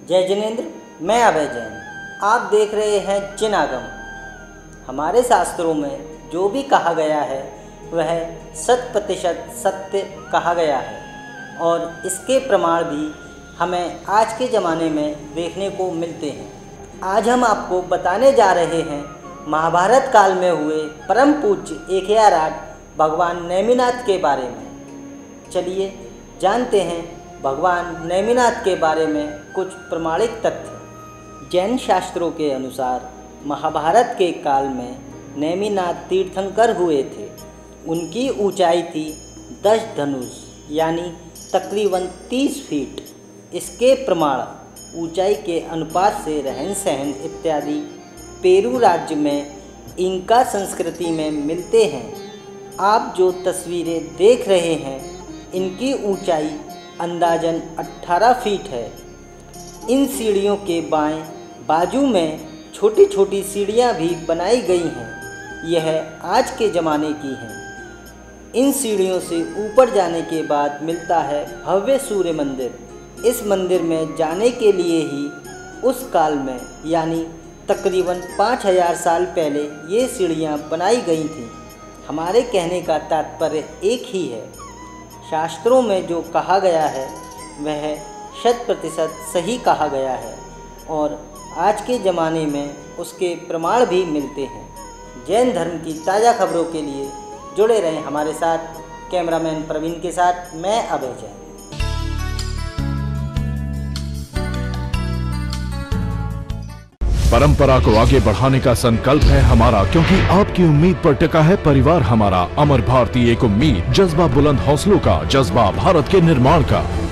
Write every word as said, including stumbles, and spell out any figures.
जय जिनेंद्र, मैं अभय जैन। आप देख रहे हैं जिन आगम। हमारे शास्त्रों में जो भी कहा गया है वह शत प्रतिशत सत्य कहा गया है और इसके प्रमाण भी हमें आज के ज़माने में देखने को मिलते हैं। आज हम आपको बताने जा रहे हैं महाभारत काल में हुए परम पूज्य एक हज़ार आठ भगवान नेमिनाथ के बारे में। चलिए जानते हैं भगवान नेमिनाथ के बारे में कुछ प्रमाणिक तथ्य। जैन शास्त्रों के अनुसार महाभारत के काल में नेमिनाथ तीर्थंकर हुए थे। उनकी ऊंचाई थी दस धनुष यानी तकरीबन तीस फीट। इसके प्रमाण ऊंचाई के अनुपात से रहन सहन इत्यादि पेरू राज्य में इंका संस्कृति में मिलते हैं। आप जो तस्वीरें देख रहे हैं इनकी ऊंचाई अंदाजन अठारह फीट है। इन सीढ़ियों के बाएं बाजू में छोटी छोटी सीढ़ियां भी बनाई गई हैं। यह आज के ज़माने की हैं। इन सीढ़ियों से ऊपर जाने के बाद मिलता है भव्य सूर्य मंदिर। इस मंदिर में जाने के लिए ही उस काल में यानी तकरीबन पाँच हजार साल पहले ये सीढ़ियाँ बनाई गई थीं। हमारे कहने का तात्पर्य एक ही है। शास्त्रों में जो कहा गया है वह शत प्रतिशत सही कहा गया है और आज के ज़माने में उसके प्रमाण भी मिलते हैं। जैन धर्म की ताज़ा खबरों के लिए जुड़े रहें हमारे साथ। कैमरामैन प्रवीण के साथ मैं अभय जैन। परंपरा को आगे बढ़ाने का संकल्प है हमारा, क्योंकि आपकी उम्मीद पर टिका है परिवार हमारा। अमर भारती एक उम्मीद, जज्बा बुलंद हौसलों का, जज्बा भारत के निर्माण का।